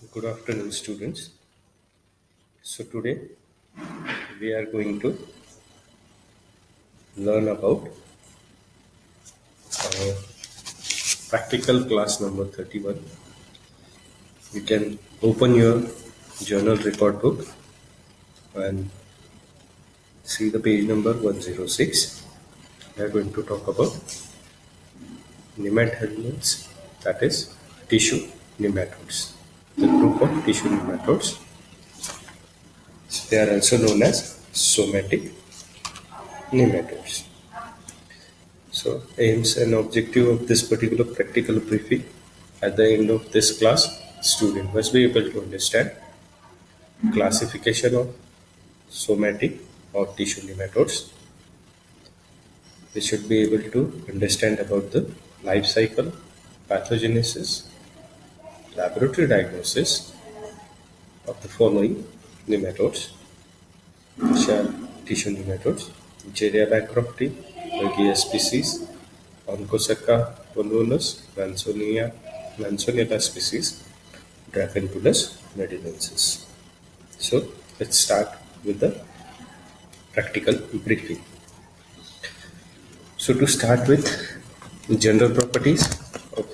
Good afternoon, students. So, today we are going to learn about practical class number 31. You can open your journal record book and see the page number 106. We are going to talk about nematodes, that is, tissue nematodes. The group of tissue nematodes. So they are also known as somatic nematodes. So, aims and objective of this particular practical briefing. At the end of this class, student must be able to understand classification of somatic or tissue nematodes. They should be able to understand about the life cycle, pathogenesis, laboratory diagnosis of the following nematodes, which are tissue nematodes: Geria bancrofti, Regia species, Onchocerca volvulus, Mansonella species, Draconculus medinensis. So let's start with the practical briefing. So to start with, general properties of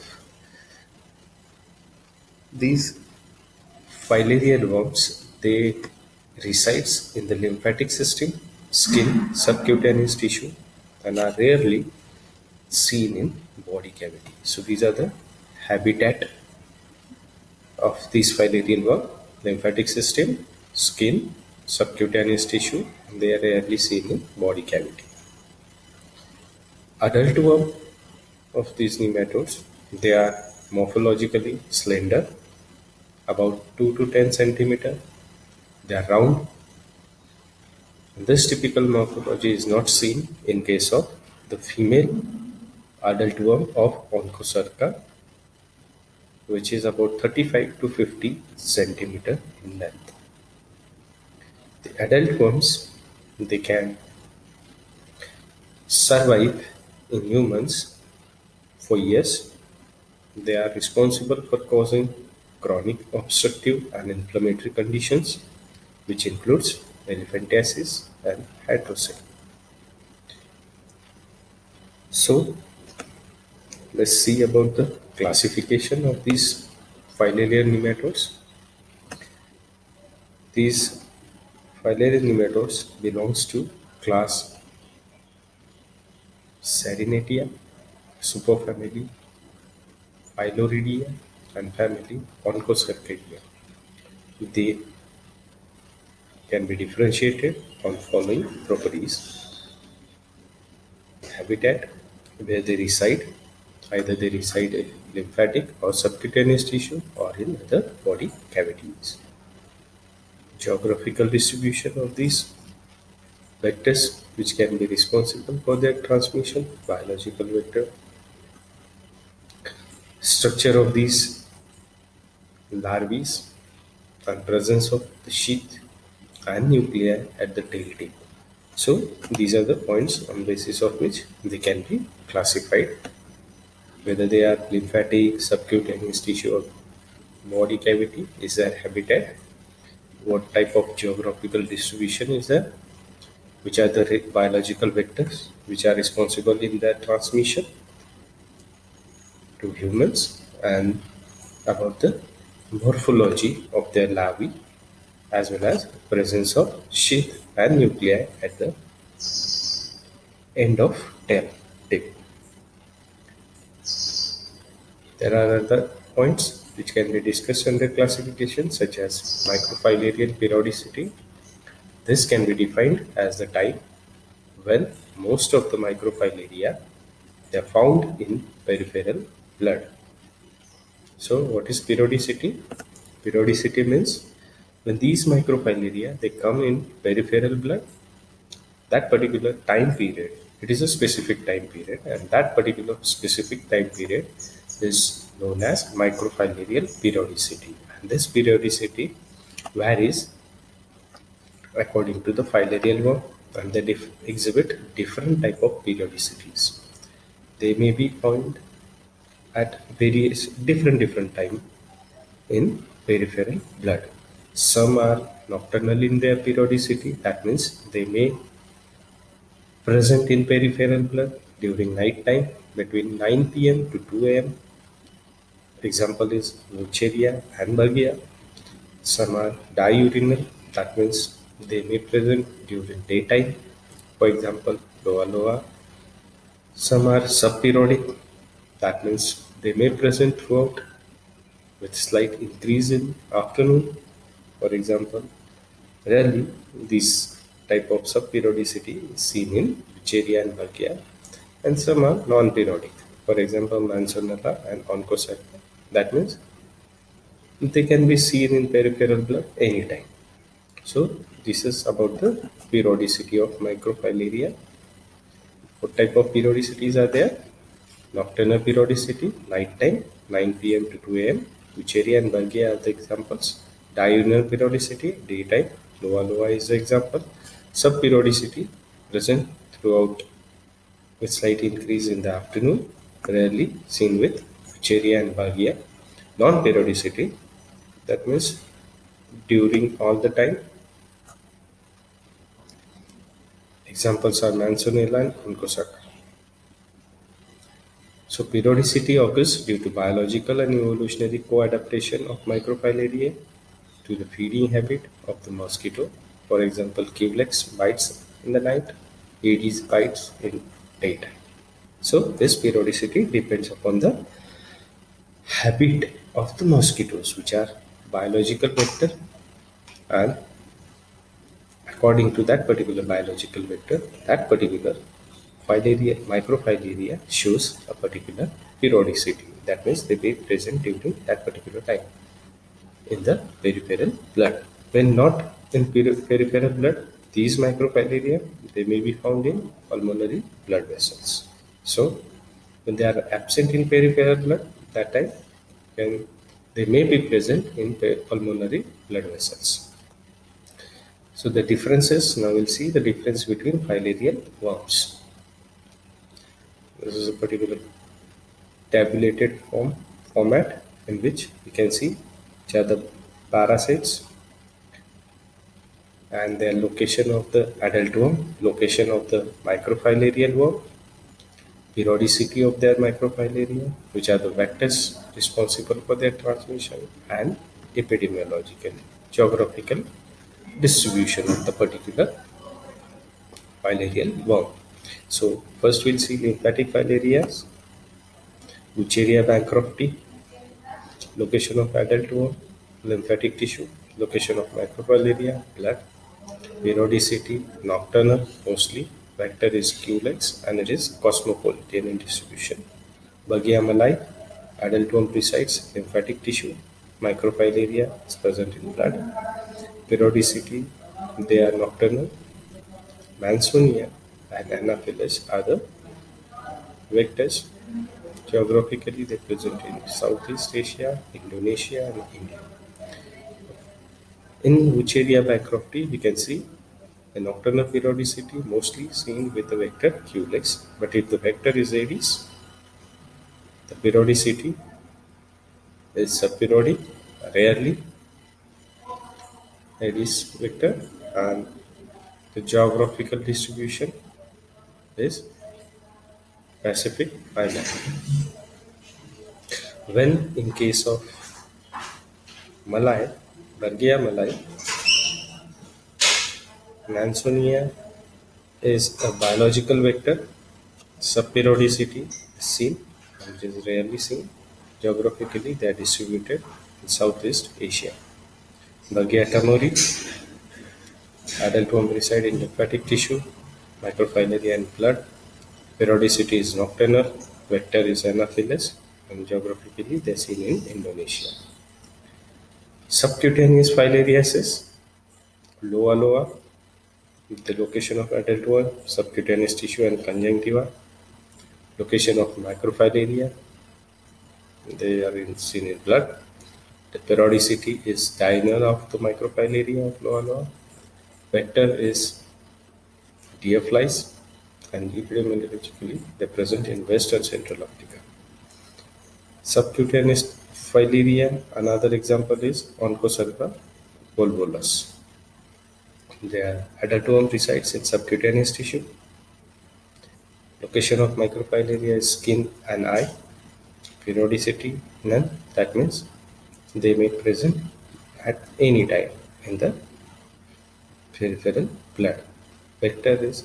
these filarial worms. They resides in the lymphatic system, skin, subcutaneous tissue, and are rarely seen in body cavity. So these are the habitat of these filarial worm: lymphatic system, skin, subcutaneous tissue, and they are rarely seen in body cavity. Adult worm of these nematodes, they are morphologically slender, about 2 to 10 centimeter. They are round. This typical morphology is not seen in case of the female adult worm of Onchocerca, which is about 35 to 50 centimeter in length. The adult worms, they can survive in humans for years. They are responsible for causing chronic obstructive and inflammatory conditions, which includes elephantiasis and hydrocele. So let's see about the classification of these filarial nematodes. These filarial nematodes belongs to class Serratia, superfamily Phylloridea, and family Onchocercidae. They can be differentiated on following properties: habitat, where they reside, either they reside in lymphatic or subcutaneous tissue or in other body cavities; geographical distribution of these vectors which can be responsible for their transmission, biological vector; structure of these larvae, and presence of the sheath and nuclei at the tail tip. So these are the points on basis of which they can be classified, whether they are lymphatic, subcutaneous tissue, or body cavity is their habitat, what type of geographical distribution is there, which are the biological vectors which are responsible in their transmission to humans, and about the morphology of their larvae, as well as presence of sheath and nuclei at the end of tail tip. There are other points which can be discussed under classification, such as microfilarial periodicity. This can be defined as the time when most of the microfilaria are found in peripheral blood. So what is periodicity? Periodicity means when these microfilaria they come in peripheral blood, that particular time period, it is a specific time period, and that particular specific time period is known as microfilarial periodicity. And this periodicity varies according to the filarial worm, and they exhibit different type of periodicities. They may be found at various different time in peripheral blood. Some are nocturnal in their periodicity, that means they may present in peripheral blood during night time between 9 p.m. to 2 a.m. Example is Wucheria and Bergia. Some are diurnal, that means they may present during daytime. For example, Loa Loa. Some are subperiodic, that means they may present throughout with slight increase in afternoon. For example, rarely this type of subperiodicity is seen in Wucheria and Bergia, and some are non-periodic. For example, Manzanella and Onchocerca. That means they can be seen in peripheral blood anytime. So this is about the periodicity of microfilaria. What type of periodicities are there? Nocturnal periodicity, nighttime, 9 p.m. to 2 a.m. Wucheria and Bergia are the examples. Diurnal periodicity, daytime, Loa Loa is the example. Subperiodicity, present throughout with slight increase in the afternoon, rarely seen with Wucheria and Bergia. Non-periodicity, that means during all the time. Examples are Manzanella and Onchocerca. So periodicity occurs due to biological and evolutionary co-adaptation of microfilaria to the feeding habit of the mosquito. For example, Culex bites in the night, Aedes bites in daytime. So this periodicity depends upon the habit of the mosquitoes, which are biological vector, and according to that particular biological vector, that particular microfilaria shows a particular periodicity. That means they be present during that particular time in the peripheral blood. When not in peripheral blood, these microfilaria they may be found in pulmonary blood vessels. So when they are absent in peripheral blood, that time they may be present in pulmonary blood vessels. So the differences, now we'll see the difference between filarial worms. This is a particular tabulated format in which you can see which are the parasites and their location of the adult worm, location of the microfilarial worm, periodicity of their microfilaria, which are the vectors responsible for their transmission, and epidemiological, geographical distribution of the particular filarial worm. So first we'll see lymphatic filarias, Wucheria bancrofti, location of adult worm, lymphatic tissue, location of microfilaria, blood, periodicity, nocturnal mostly, vector is Culex and it is cosmopolitan in distribution. Bergia malai, adult worm presides lymphatic tissue, microfilaria is present in blood, periodicity they are nocturnal, Mansonia and Anopheles are the vectors. Geographically, they present in Southeast Asia, Indonesia, and India. In Wucheria bancrofti, we can see a nocturnal periodicity mostly seen with the vector Culex, but if the vector is Aedes, the periodicity is subperiodic, rarely Aedes vector, and the geographical distribution is Pacific Island. When in case of Malay, Bergia malai, Mansonia is a biological vector, subperiodicity is seen, which is rarely seen. Geographically, they are distributed in Southeast Asia. Bergia tamori, adult worm reside in lymphatic tissue, microfilaria and blood. Periodicity is nocturnal, vector is Anopheles, and geographically they are seen in Indonesia. Subcutaneous filariasis, Loa Loa, with the location of adult worm, subcutaneous tissue and conjunctiva, location of microfilaria, they are seen in blood. The periodicity is diurnal of the microfilaria of Loa Loa. Vector is deer flies, and epidemiologically they are present in West and Central Africa. Subcutaneous Filaria, another example is Onchocerca volvulus. Their adult worm resides in subcutaneous tissue. Location of microfilaria is skin and eye. Periodicity none. That means they may present at any time in the peripheral blood. Vector is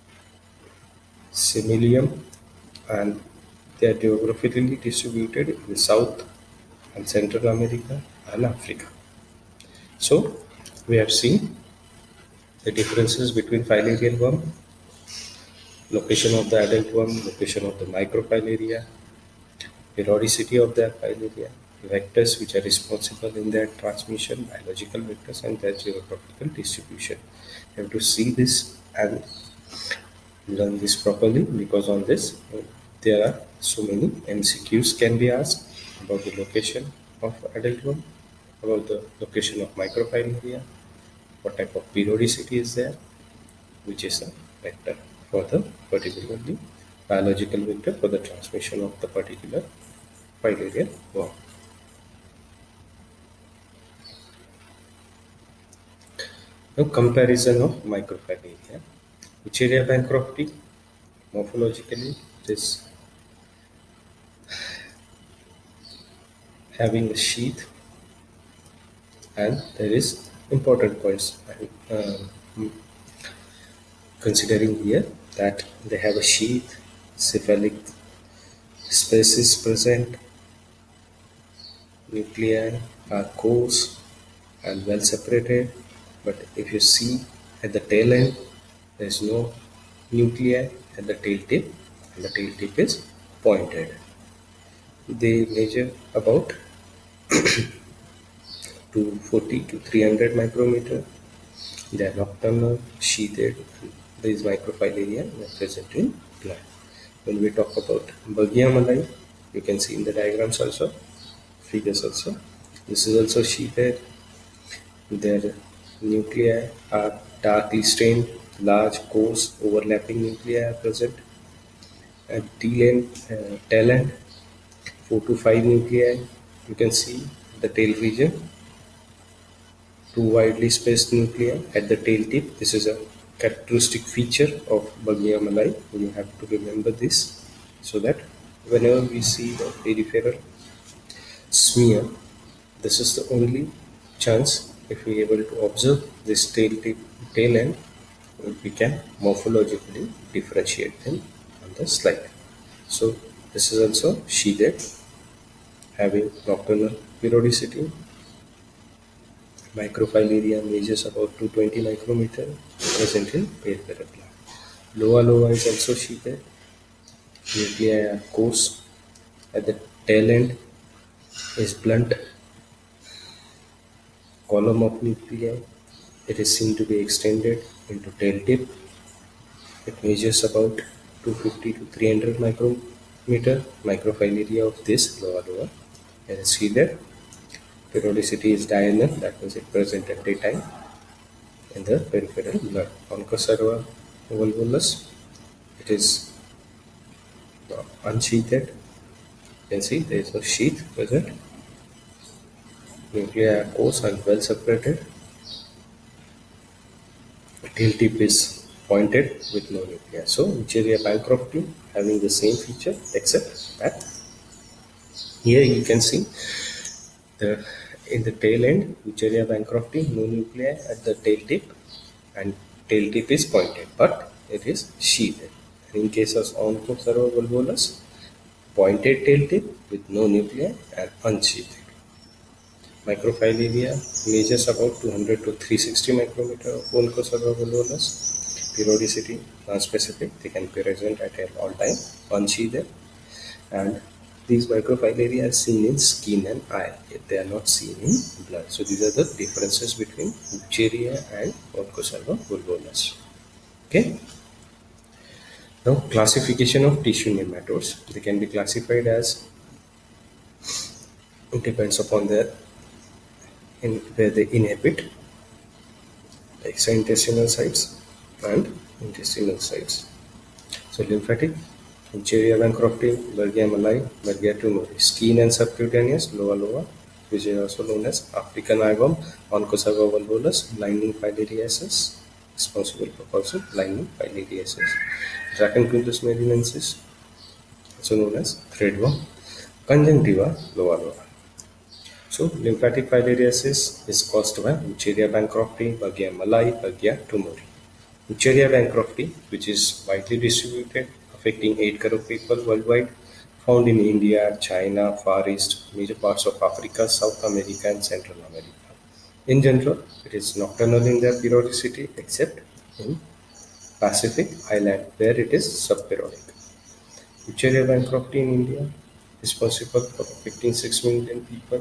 Similium, and they are geographically distributed in South and Central America and Africa. So we have seen the differences between filarial worm, location of the adult worm, location of the microfilaria, periodicity of their filaria, vectors which are responsible in their transmission, biological vectors, and their geographical distribution. You have to see this and learn this properly, because on this there are so many MCQs can be asked about the location of adult worm, about the location of microfilaria, what type of periodicity is there, which is a vector for the particularly biological vector for the transmission of the particular filarial worm. Now comparison of microfilaria. Wuchereria bancrofti, morphologically it is having a sheath, and there is important points considering here, that they have a sheath, cephalic space is present, nuclei are coarse and well separated, but if you see at the tail end, there is no nuclei at the tail tip, and the tail tip is pointed. They measure about 240 to 300 micrometer. They are nocturnal, sheathed. These microfilaria are present in blood. When we talk about Bugia malai, you can see in the diagrams also, figures also. This is also sheathed. Their nuclei are darkly stained, large, coarse, overlapping nuclei are present. At tail end, 4 to 5 nuclei. You can see the tail region, 2 widely spaced nuclei at the tail tip. This is a characteristic feature of Bugia malai. You have to remember this, so that whenever we see the peripheral smear, this is the only chance. If we are able to observe this tail end, we can morphologically differentiate them on the slide. So this is also sheathed, having nocturnal periodicity. Microfilaria measures about 220 micrometer, present in peripheral blood. Loa is also sheathed. Nuclei are coarse. At the tail end is blunt column of nuclei. It is seen to be extended into tail tip. It measures about 250 to 300 micrometer. Microfilaria of this Loa is sheathed. Periodicity is diurnal, that means it present at daytime in the peripheral blood. Onchocerca volvulus, it is unsheathed. You can see there is no sheath present. Nuclei are coarse and well separated. Tail tip is pointed with no nuclei. So Wuchereria bancrofti having the same feature, except that here you can see in the tail end, Wuchereria bancrofti, no nuclei at the tail tip, and tail tip is pointed, but it is sheathed. In case of Onchocerca volvulus, pointed tail tip with no nuclei and unsheathed. Microfilaria measures about 200 to 360 micrometer of Onchocerca volvulus. Periodicity non-specific, they can be present at all time, unsheathed, and these microfilaria are seen in skin and eye, yet they are not seen in blood. So these are the differences between Wuchereria and Onchocerca volvulus. Okay. Now classification of tissue nematodes. They can be classified as, it depends upon where they inhabit, the extraintestinal sites and intestinal sites. So lymphatic Wucheria bancrofti, Bergia malai, Bergia tumori. Skin and subcutaneous, loa loa, which is also known as African agom, Onchocerca volvulus, blinding filariasis, responsible for causing blinding filariasis. Dracunculus medinensis, also known as threadworm, conjunctiva loa loa. So, lymphatic filariasis is caused by Wucheria bancrofti, Bergia malai, Bergia tumori. Wucheria bancrofti, which is widely distributed, affecting 8 crore people worldwide, found in India, China, Far East, major parts of Africa, South America, and Central America. In general, it is nocturnal in their periodicity, except in Pacific Island, where it is subperiodic. Wucheria bancrofti in India is responsible for affecting 6 million people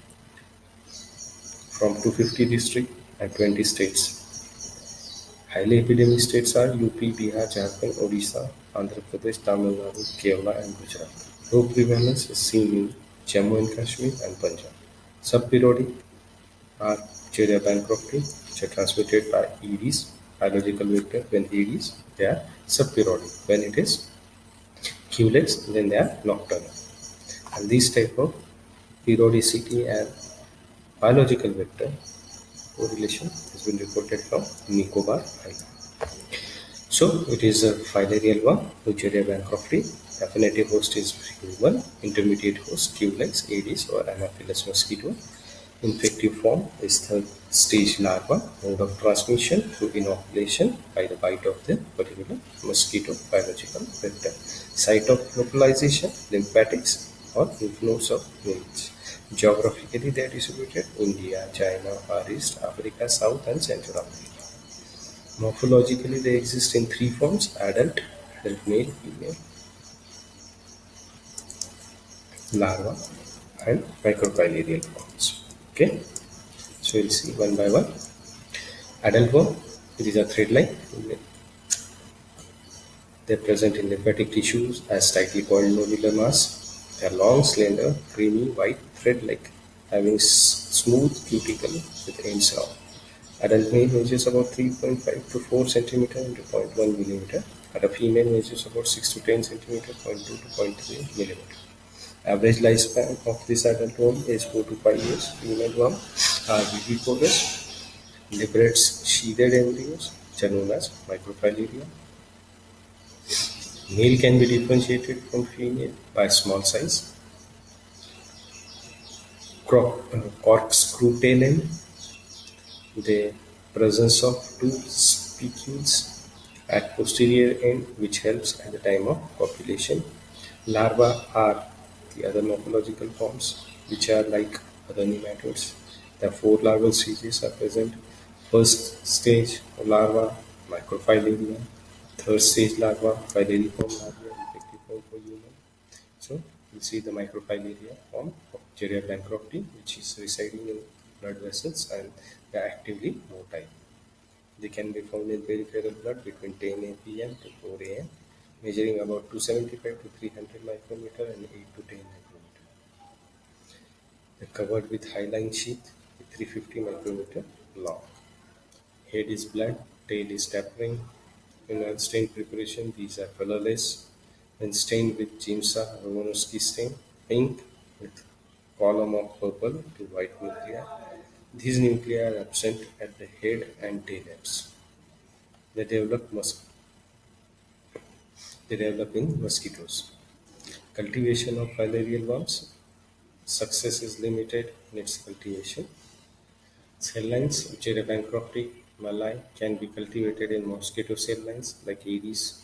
from 250 districts and 20 states. Highly epidemic states are UP, Bihar, Jharkhand, Odisha, Andhra Pradesh, Tamil Nadu, Kerala, and Gujarat. Low prevalence is seen in Jammu and Kashmir and Punjab. Subperiodic are Wucheria bancrofti, which are transmitted by Aedes, biological vector. When Aedes, they are subperiodic. When it is Culex, then they are nocturnal. And these type of periodicity and biological vector correlation has been reported from Nicobar Island. So it is a filarial one, Wucheria bancrofti. Definitive host is human, intermediate host Culex, Aedes, or Anopheles mosquito. Infective form is third stage larva. Mode of transmission through inoculation by the bite of the particular mosquito biological vector. Site of localization, lymphatics or lymph nodes of males. Geographically, they are distributed India, China, Far East, Africa, South and Central America. Morphologically, they exist in 3 forms: adult male, female, larva, and microfilarial forms. Okay, so we'll see one by one. Adult worm, these are thread-like. They're present in lymphatic tissues as tightly coiled nodular mass. They are long, slender, creamy, white, thread-like, having smooth cuticle with ends round. Adult male measures about 3.5 to 4 cm into 0.1 mm. Adult female measures about 6 to 10 cm, 0.2 to 0.3 mm. Average lifespan of this adult worm is 4 to 5 years. Female worm are viviparous, liberates sheathed embryos, which are known as microfilaria. Male can be differentiated from female by small size, corkscrew tail end, the presence of 2 spicules at posterior end, which helps at the time of copulation. Larvae are the other morphological forms, which are like other nematodes. The 4 larval stages are present. First stage larva, microfilaria. Third stage larva, filariform larva, infective form for human. So you see the microfilaria form of Wucheria bancrofti, which is residing in blood vessels and they are actively motile. They can be found in peripheral blood between 10 p.m. to 4 a.m., measuring about 275 to 300 micrometer and 8 to 10 micrometer. They are covered with hyaline sheath with 350 micrometer long. Head is black, tail is tapering. In unstained preparation, these are colorless. When stained with Giemsa Romanowski stain, pink with column of purple to white nuclei. These nuclei are absent at the head and tail ends. They develop, they develop in mosquitoes. Cultivation of filarial worms. Success is limited in its cultivation. Cell lines, Wucheria bancrofti malai, can be cultivated in mosquito cell lines like Aedes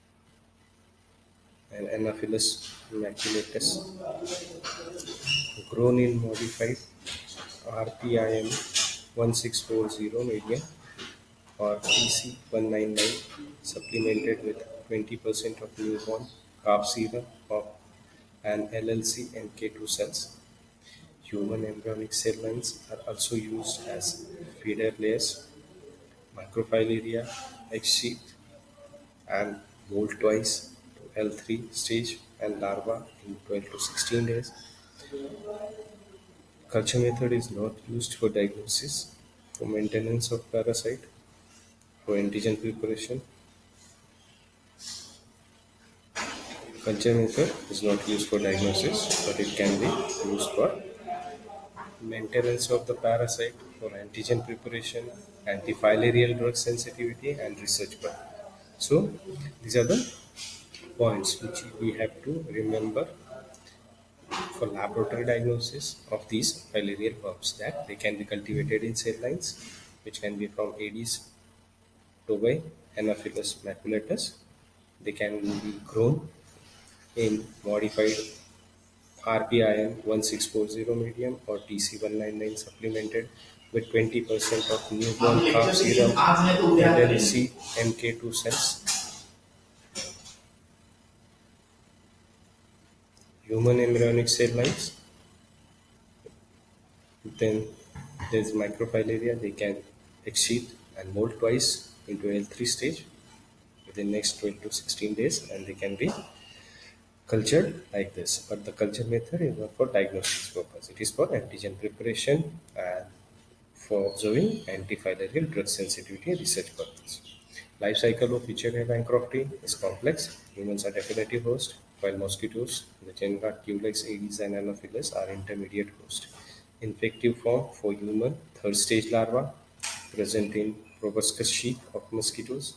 and Anopheles maculatus. Grown in modified RPIM 1640 medium or PC199, supplemented with 20% of newborn calf serum of an LLC and K2 cells. Human embryonic cell lines are also used as feeder layers. Microfilaria exit and molt twice to L3 stage and larva in 12 to 16 days. Culture method is not used for diagnosis, for maintenance of parasite, for antigen preparation. Culture method is not used for diagnosis, but it can be used for maintenance of the parasite, for antigen preparation, antifilarial drug sensitivity, and research purpose. So, these are the points which we have to remember for laboratory diagnosis of these filarial herbs, that they can be cultivated in cell lines, which can be from Aedes tobae, Anopheles maculatus. They can be grown in modified RPIM 1640 medium or TC199 supplemented with 20% of newborn calf serum and MK2 cells. Human embryonic cell lines. Then there's microfilaria. They can exceed and mold twice into L3 stage within next 12 to 16 days, and they can be cultured like this. But the culture method is not for diagnosis purpose. It is for antigen preparation and for observing antifilarial drug sensitivity research purpose. Life cycle of Escherichia bancrofti is complex. Humans are definitive host, while mosquitoes, the genera Culex, Aedes, and Anopheles are intermediate host. Infective form for human, third stage larva, present in proboscis sheath of mosquitoes.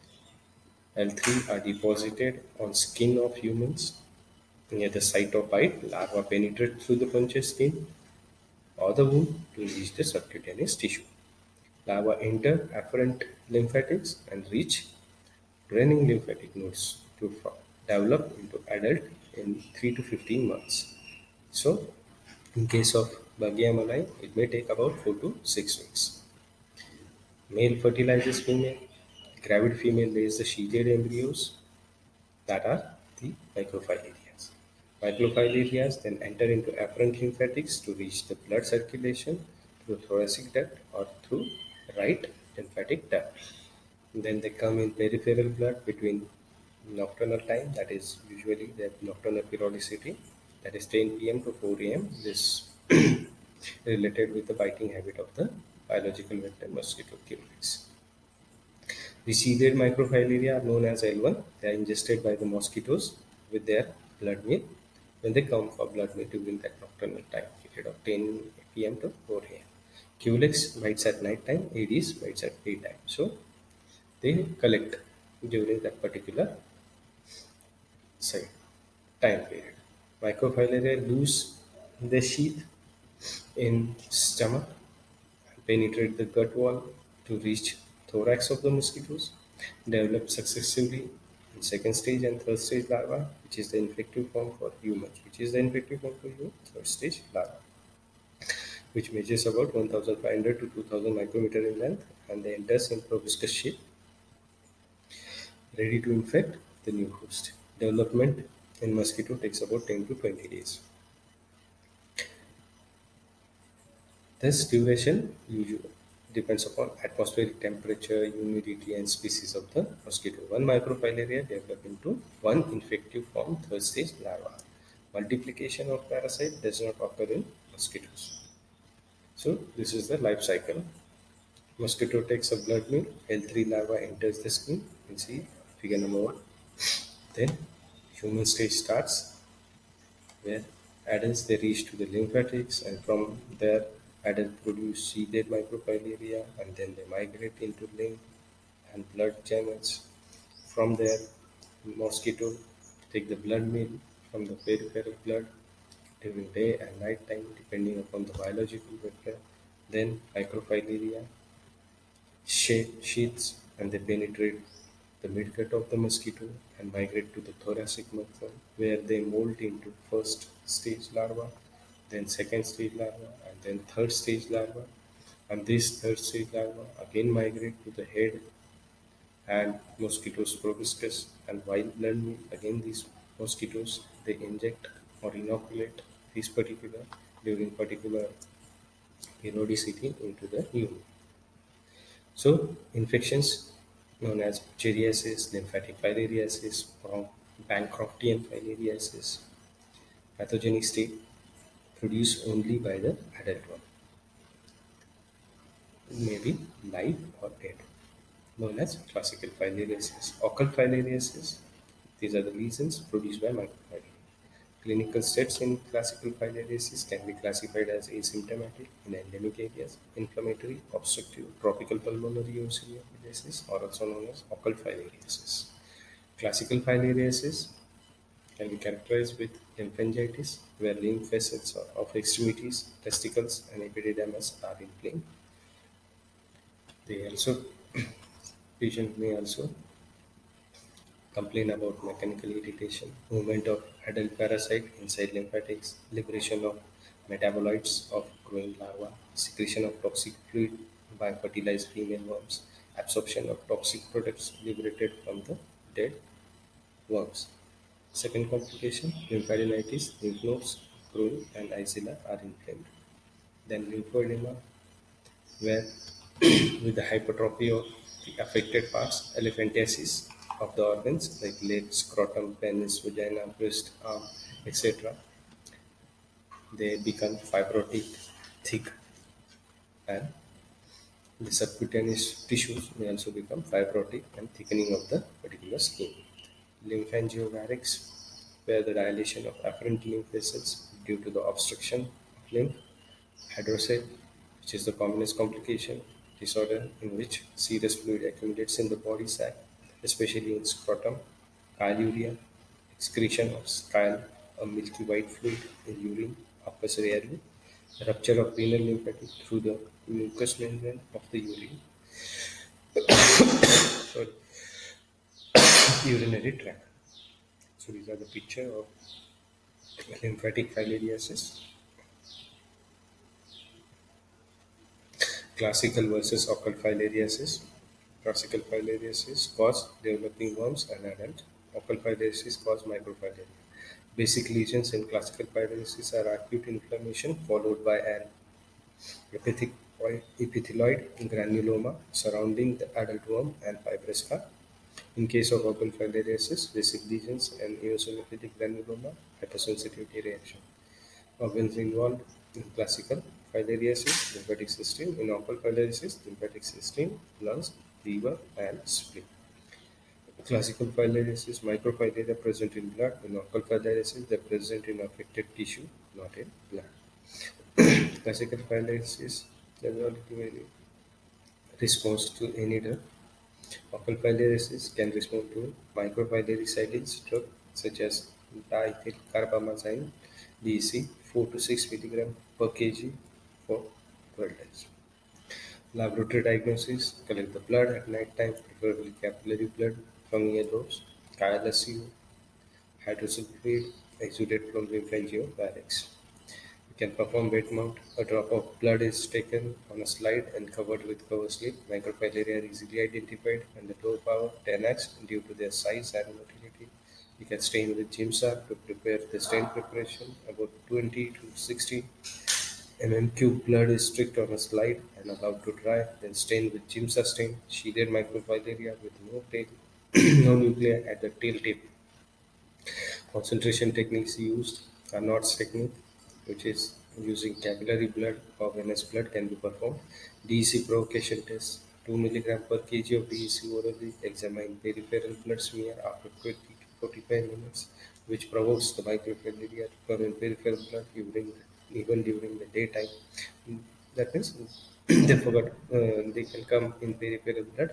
L3 are deposited on skin of humans. Near the site of bite, larva penetrate through the puncture skin or the wound to reach the subcutaneous tissue. Larvae enter afferent lymphatics and reach draining lymphatic nodes to develop into adult in 3 to 15 months. So, in case of Bugia malai, it may take about 4 to 6 weeks. Male fertilizes female. Gravid female lays the sheathed embryos that are the microfilarias. Microfilarias then enter into afferent lymphatics to reach the blood circulation through thoracic duct or through right lymphatic duct. Then they come in peripheral blood between nocturnal time, that is usually the nocturnal periodicity, that is 10 p.m. to 4 a.m. This related with the biting habit of the biological vector mosquito Culex. The seeded microfilaria are known as L1. They are ingested by the mosquitoes with their blood meal when they come for blood meal during that nocturnal time period of 10 p.m. to 4 a.m. Culex bites at night time, Aedes bites at daytime. So they collect during that particular say, time period. Microfilaria lose their sheath in stomach and penetrate the gut wall to reach thorax of the mosquitoes, develop successively in second stage and third stage larva, which is the infective form for humans. Which is the infective form for humans? Third stage larva, which measures about 1500 to 2000 micrometer in length, and they enters in proboscis sheath, ready to infect the new host. Development in mosquito takes about 10 to 20 days. This duration usually depends upon atmospheric temperature, humidity, and species of the mosquito. One microfilaria develop into one infective form, third stage larva. Multiplication of parasite does not occur in mosquitoes. So this is the life cycle. Mosquito takes a blood meal, L3 larva enters the skin. You can see figure number 1. Then human stage starts, where adults they reach to the lymphatics, and from there adults produce seeded microfilaria, and then they migrate into lymph and blood channels. From there, mosquito take the blood meal from the peripheral blood during day and night time depending upon the biological vector. Then microfilaria sheaths, and they penetrate the midgut of the mosquito and migrate to the thoracic muscle, where they molt into first stage larva, then second stage larva, and then third stage larva. And this third stage larva again migrate to the head and mosquitoes proboscis, and while blood meal, again these mosquitoes they inject or inoculate this particular during particular periodicity into the human. So, infections known as fusariasis, lymphatic filariasis, Bancroftian filariasis, pathogenic state produced only by the adult one, maybe live or dead, known as classical filariasis. Occult filariasis These are the lesions produced by microfilaria. Clinical sets in classical filariasis can be classified as asymptomatic in endemic areas, inflammatory, obstructive, tropical pulmonary eosinophiliasis, or also known as occult filariasis. Classical filariasis can be characterized with lymphangitis, where lymph vessels of extremities, testicles, and epididymis are inflamed. They also patient may also complain about mechanical irritation, movement of adult parasite inside lymphatics, liberation of metabolites of growing larvae, secretion of toxic fluid by fertilized female worms, absorption of toxic products liberated from the dead worms. Second complication, lymphadenitis, lymph nodes, growing, and axilla are inflamed. Then lymphoedema, where with the hypertrophy of the affected parts, elephantiasis of the organs like legs, scrotum, penis, vagina, breast, arm, etc., they become fibrotic, thick, and the subcutaneous tissues may also become fibrotic and thickening of the particular skin. Lymphangiovarics, where the dilation of afferent lymph vessels due to the obstruction of lymph. Hydrocele, which is the commonest complication disorder in which serous fluid accumulates in the body sac, especially in scrotum, chyluria, excretion of chyle, a milky white fluid in urine occurs rarely, rupture of renal lymphatic through the mucous membrane of the urine, sorry, urinary tract. So these are the picture of lymphatic filariasis. Classical versus occult filariasis. Classical filariasis cause developing worms and adult. Occult filariasis cause microfilaria. Basic lesions in classical filariasis are acute inflammation followed by an epithelioid granuloma surrounding the adult worm and fibrous scar. In case of occult filariasis, basic lesions and eosinophilic granuloma, hypersensitivity reaction. Organs involved in classical filariasis, lymphatic system; in occult filariasis, lymphatic system, lungs, liver, and spleen. Classical filariasis, microfilaria present in blood; in occult filariasis, they are present in affected tissue, not in blood. Classical filariasis generally responds to any drug. Occult filariasis can respond to microfilaricidins drug such as diethylcarbamazine (DEC) 4 to 6 mg per kg for 12 days. Laboratory diagnosis: collect the blood at night time, preferably capillary blood from eardrops, KLSU, hydrosulfide exudate from lymphangiopharynx. You can perform wet mount. A drop of blood is taken on a slide and covered with cover slip. Microfilaria are easily identified and the low power 10x due to their size and motility. You can stain with Gimsar to prepare the stain preparation. About 20 to 60 cube blood is streaked on a slide and allowed to dry. Then stain with Gimsar stain. Shielded microfilaria with no tail, no nuclei at the tail tip. Concentration techniques used are Knott's technique, which is using capillary blood or venous blood can be performed. DEC provocation test: 2 mg per kg of DEC orally. Examine peripheral blood smear after 20 to 45 minutes, which provokes the microfilaria to come in peripheral blood even during the daytime. That means they can come in peripheral blood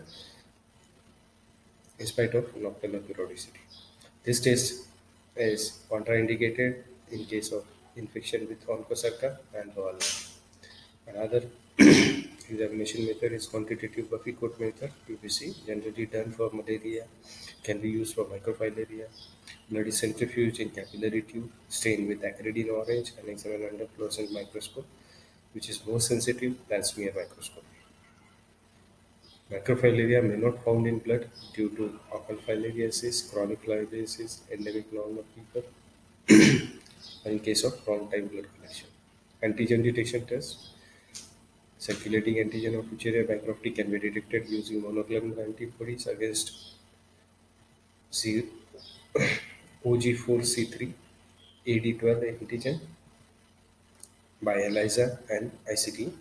in spite of nocturnal periodicity. This test is contraindicated in case of infection with Onchocerca and Roalla. Another examination method is quantitative Buffy coat method (QBC), generally done for malaria, can be used for microfilaria. Blood is centrifuged in capillary tube, stained with acridine orange, and examined under fluorescent microscope, which is more sensitive than smear microscope. Microfilaria may not found in blood due to occult filariasis, chronic filariasis, endemic normal fever, or in case of wrong time blood collection. Antigen detection test. Circulating antigen of Wucheria bancrofti can be detected using monoclonal antibodies against OG4C3 AD12 antigen by ELISA and ICT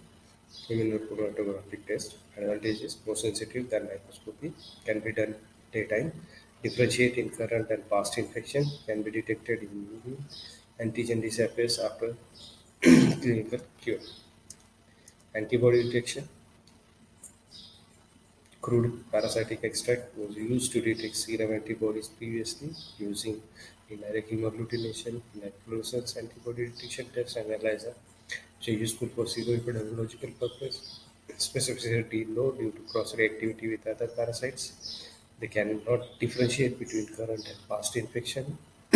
immunochromatographic test. Advantages: more sensitive than microscopy, can be done daytime, Differentiate in current and past infection can be detected immediately. Antigen disappears after clinical cure. Antibody detection. Crude parasitic extract was used to detect serum antibodies previously using indirect hemagglutination, like fluorescence antibody detection test analyzer, which are useful for seroepidemiological purpose. Specificity low due to cross-reactivity with other parasites. They cannot differentiate between current and past infection,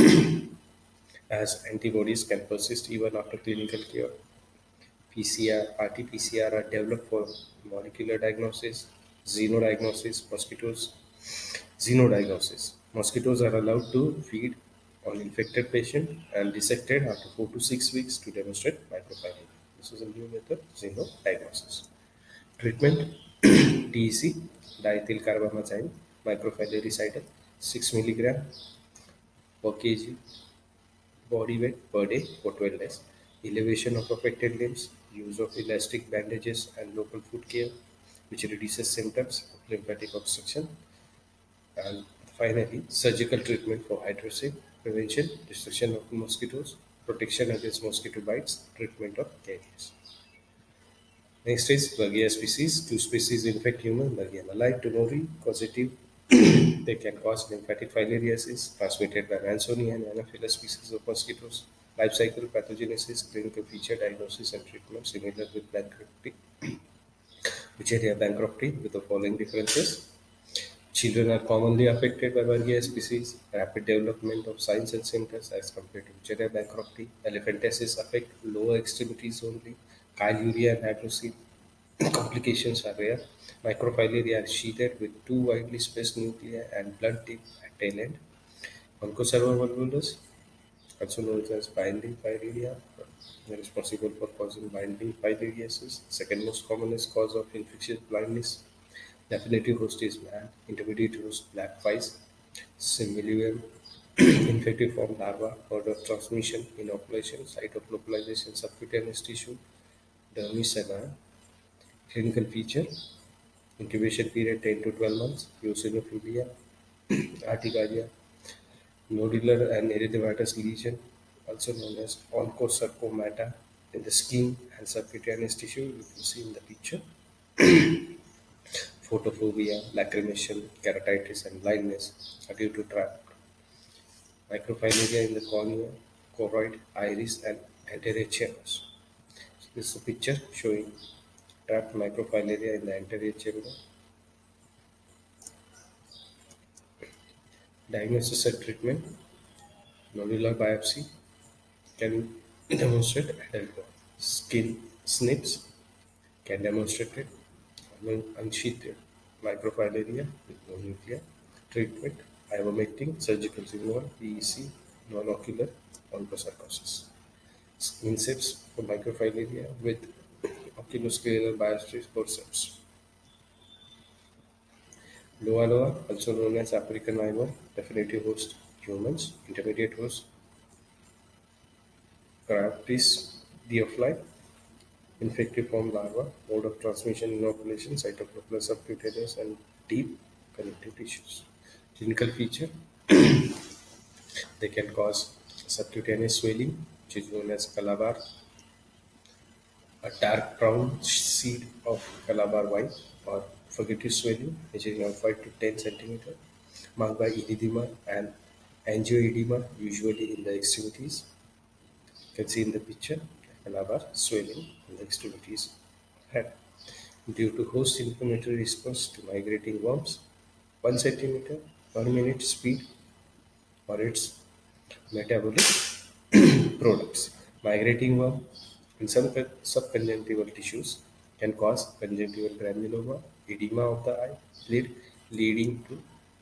as antibodies can persist even after clinical cure. PCR, RT-PCR are developed for molecular diagnosis, xenodiagnosis, xenodiagnosis. Mosquitoes are allowed to feed on infected patient and dissected after 4 to 6 weeks to demonstrate microfilaria. This is a new method, xenodiagnosis. Treatment, DEC, diethyl carbamazine, microfilaricidal, 6 milligram per kg body weight per day for 12 days. Elevation of affected limbs, use of elastic bandages and local foot care, which reduces symptoms of lymphatic obstruction. And finally, surgical treatment for hydrosine, prevention, destruction of mosquitoes, protection against mosquito bites, treatment of carriers. Next is Berghia species. Two species infect human, Berghia malai, tumori, causative. They can cause lymphatic filariasis transmitted by Mansoni and Anopheles species of mosquitoes. Life cycle pathogenesis, clinical feature diagnosis and treatment similar with bankruptcy, Wucheria bankruptcy with the following differences. Children are commonly affected by Berghia species. Rapid development of signs and symptoms as compared to Wucheria bankruptcy. Elephantiasis affect lower extremities only. Chyluria and hydrocele complications are rare. Microfilaria are sheathed with two widely spaced nuclei and blunt tip at tail end. Oncocerva volvulus, also known as binding filaria, are responsible for causing binding filariasis. Second most commonest cause of infectious blindness. Definitive host is man. Intermediate host black flies. Similar infective form larva, mode of transmission, inoculation, site of localization, subcutaneous tissue, dermis and eye. Clinical feature, incubation period 10 to 12 months, eosinophilia, urticaria, nodular and erythematous lesion, also known as oncocercomata in the skin and subcutaneous tissue, you can see in the picture. Photophobia, lacrimation, keratitis, and blindness are due to trap. Microfilaria in the cornea, choroid, iris, and anterior chambers. So this is a picture showing trapped microfilaria in the anterior chamber. Diagnosis and treatment. Nodular biopsy can demonstrate adult skin snips can demonstrate it. Unsheathed microfilaria with no nuclei. Treatment, ivermectin, surgical removal, PEC, non-ocular onchocercosis. Insects for microfilaria with oculoscleral biopsies forceps. Loa loa, also known as African ivor, definitive host humans, intermediate host Cryptis deofly, infective form larva, mode of transmission inoculation, cytoplasma subcutaneous and deep connective tissues. Clinical feature, they can cause subcutaneous swelling, which is known as calabar, a dark brown seed of calabar white, or fugitive swelling, which is around 5 to 10 centimeter, marked by erythema and angioedema, usually in the extremities. You can see in the picture calabar swelling in the extremities of head due to host inflammatory response to migrating worms, 1 centimeter per minute speed or its metabolic products. Migrating worm in some subconjunctival tissues can cause conjunctival granuloma, edema of the eye, leading to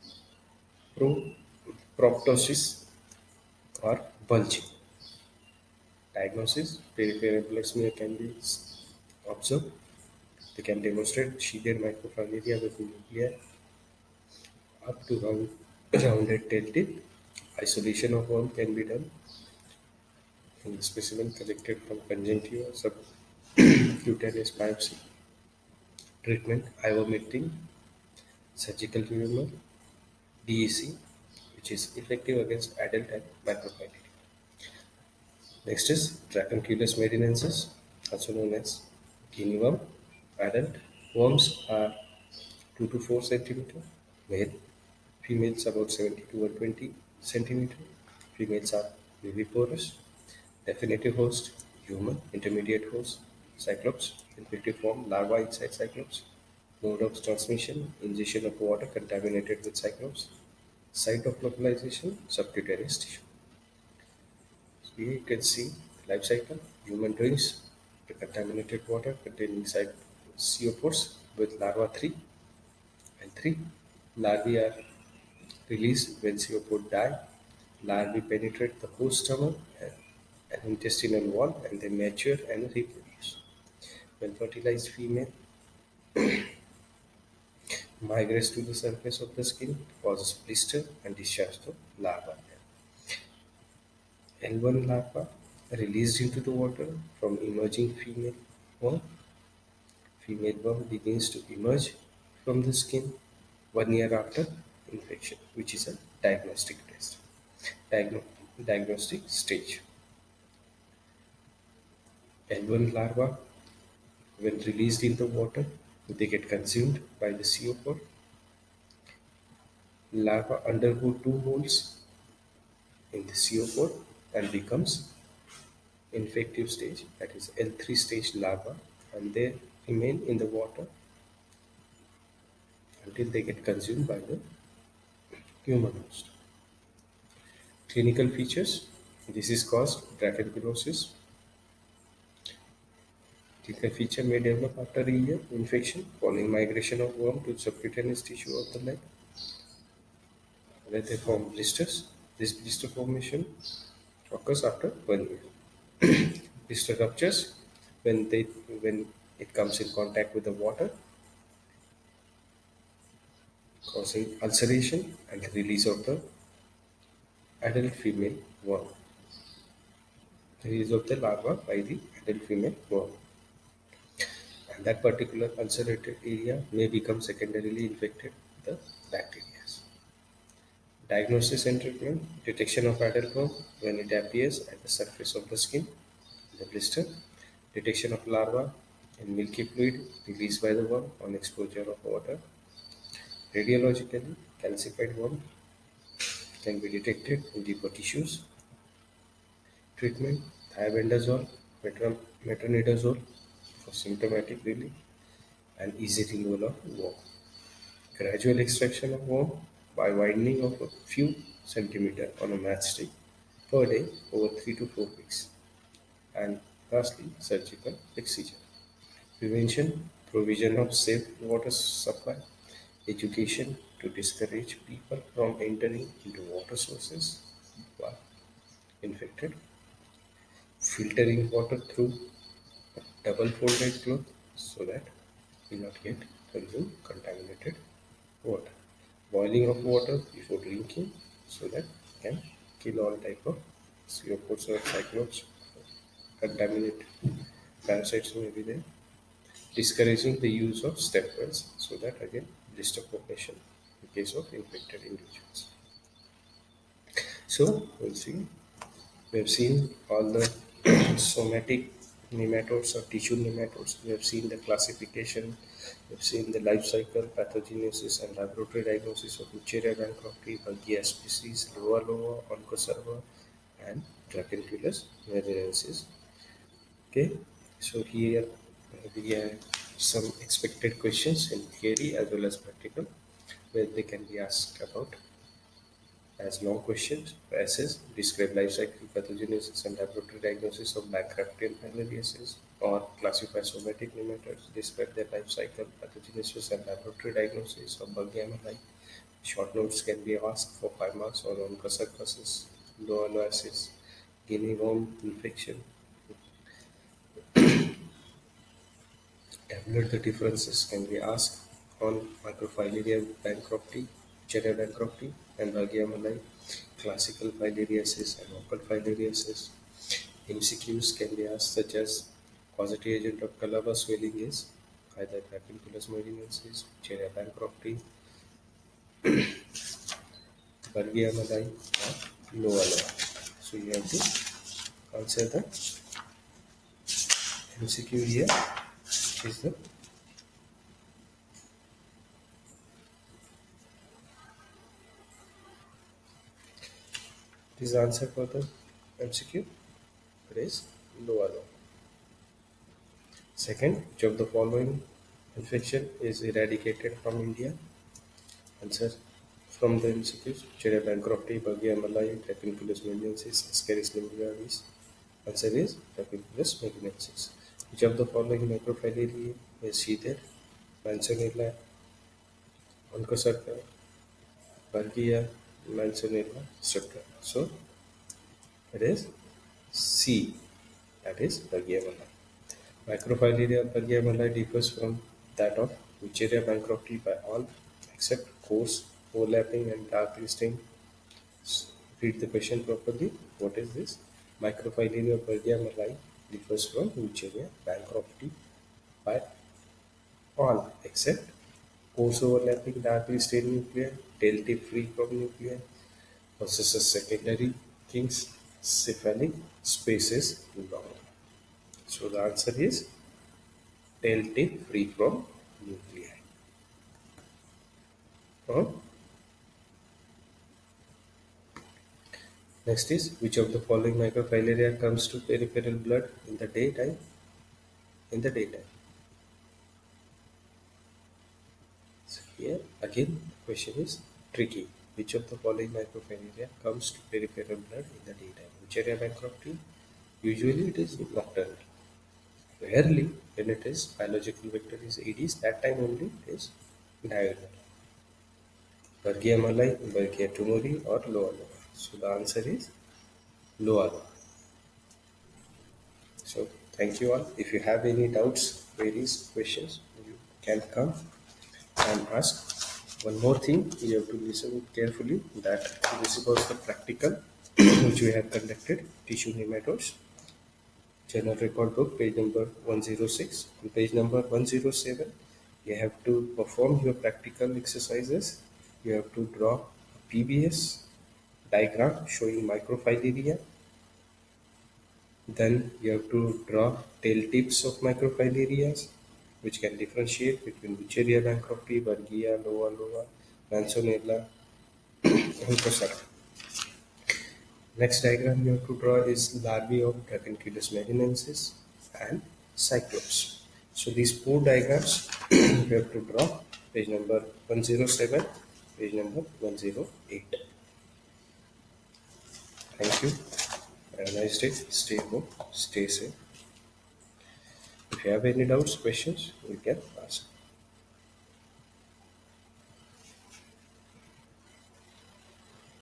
proptosis or bulging. Diagnosis, peripheral blood smear can be observed. They can demonstrate sheathed microfilaria with nuclei up to rounded tail tip. Isolation of worm can be done in the specimen collected from conjunctiva subcutaneous biopsy. Treatment, ivermectin, surgical removal, DEC, which is effective against adult and microfilaria. Next is Dracunculus medinensis, also known as guinea worm. Adult worms are 2 to 4 centimeter, male. Females about 70 to 120 centimeter. Females are viviparous. Definitive host, human. Intermediate host, cyclops. Infective form, larva inside cyclops. Mode of transmission, ingestion of water contaminated with cyclops. Site of localization, subcutaneous tissue. So here you can see life cycle. Human drinks the contaminated water containing copods with larva 3 and 3. Larvae are released when copod die. Larvae penetrate the host stomach and intestinal wall and they mature and reproduce. When fertilized female migrates to the surface of the skin, causes blister and discharge the larva. L1 larva released into the water from emerging female worm. Female worm begins to emerge from the skin 1 year after infection, which is a diagnostic test. Diagno- Diagnostic stage. L1 larva, when released in the water, they get consumed by the copod. Larva undergo 2 holes in the copod and becomes infective stage, that is L3 stage larva, and they remain in the water until they get consumed by the human host. Clinical features. This is caused dracunculosis. Clinical feature may develop after a year infection following migration of worm to subcutaneous tissue of the leg, where they form blisters. This blister formation occurs after 1 year. Blister ruptures when it comes in contact with the water, causing ulceration and release of the adult female worm. Release of the larva by the adult female worm. And that particular ulcerated area may become secondarily infected with the bacteria. Diagnosis and treatment. Detection of adult worm when it appears at the surface of the skin, the blister. Detection of larva in milky fluid released by the worm on exposure of water. Radiologically, calcified worm can be detected in deeper tissues. Treatment: thiabendazole, metronidazole for symptomatic relief and easy removal of worm. Gradual extraction of worm by widening of a few centimeters on a matchstick per day over 3 to 4 weeks. And lastly, surgical excision. Prevention, provision of safe water supply, education to discourage people from entering into water sources while infected, filtering water through double folded cloth so that we not get consume contaminated water. Boiling of water before drinking so that we can kill all type of copods or cyclops, contaminate parasites may be there. Discouraging the use of step wells so that again blister formation in case of infected individuals. So we'll see. We have seen all the somatic nematodes or tissue nematodes. We have seen the classification. We have seen the life cycle, pathogenesis, and laboratory diagnosis of Wucheria bancrofti, Bugia species, Loa, Onchocerva, and Dracunculus medinensis. Okay, so here we have some expected questions in theory as well as practical, where they can be asked about as long questions. Essays describe life cycle pathogenesis and laboratory diagnosis of Bancroftian filariasis, or classify somatic nematodes, describe their life cycle pathogenesis and laboratory diagnosis of Bugia malayi. Short notes can be asked for 5 marks on onchocercosis, loaloasis, guinea worm infection. Tabulate the differences can be asked on Microfilaria bancrofti, Wucheria bancrofti, and Bugia malayi, classical filariasis and local filariasis. MCQs can be asked such as causative agent of Calabar swelling is either Dracunculus medinensis, Wucheria bancrofti, Bargia Malai or Loa Loa. So you have to answer the MCQ here, which is the answer for the MCQ. It is Loa Loa. Second, which of the following infection is eradicated from India? Answer from the MCQs: Cherry bankruptcy, Bargia Malai, Dracunculus meliensis, Ascaris limularis. Answer is Dracunculus meliensis. Which of the following microfilaria is seeded? Manzanilla, Onchocerca, Bargia, Manzanilla, etc. So it is C. That is Bargia Malai. Microfilaria of Bargia Malai differs from that of Wucheria bankrupti by all except coarse, overlapping and darkly stained. Read the question properly. What is this? Microfilaria of Bargia Malai differs from Wucheria bankrupti by all except coarse, overlapping, darkly stained nuclei, tail tip free from nuclei, possesses secondary kings, cephalic spaces long. So the answer is tail tip free from nuclei. Huh? Next is, which of the following microfilaria comes to peripheral blood in the daytime? In the daytime. So here again the question is tricky. Which of the following microfilaria comes to peripheral blood in the daytime? Wucheria bankrupti? Usually it is nocturnal. Rarely when it is biological vector is Aedes, that time only it is diurnal. Bargia Malai, Bargia tumori or Loa Loa. So the answer is Loa Loa. So thank you all. If you have any doubts, queries, questions, you can come and ask. One more thing, you have to listen carefully that this was the practical which we have conducted, tissue nematodes. Journal record book, page number 106. On page number 107, you have to perform your practical exercises. You have to draw a PBS diagram showing microfilaria. Then you have to draw tail tips of microfilaria, which can differentiate between Wucheria bankrupti, Bargia, Loa Loa, Manzanilla, and Cossacca. Next diagram you have to draw is larvae of Dracunculus medinensis and Cyclops. So these four diagrams you have to draw, page number 107, page number 108. Thank you. Have a nice day. Stay home. Stay safe. If you have any doubts, questions, you can ask.